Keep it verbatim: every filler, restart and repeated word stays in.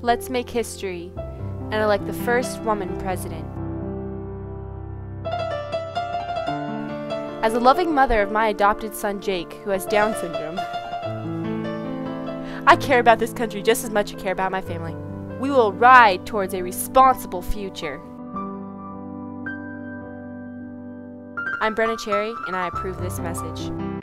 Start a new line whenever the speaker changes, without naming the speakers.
let's make history and elect the first woman president. As a loving mother of my adopted son Jake, who has Down syndrome, I care about this country just as much as I care about my family. We will ride towards a responsible future. I'm Brenna Cherry, and I approve this message.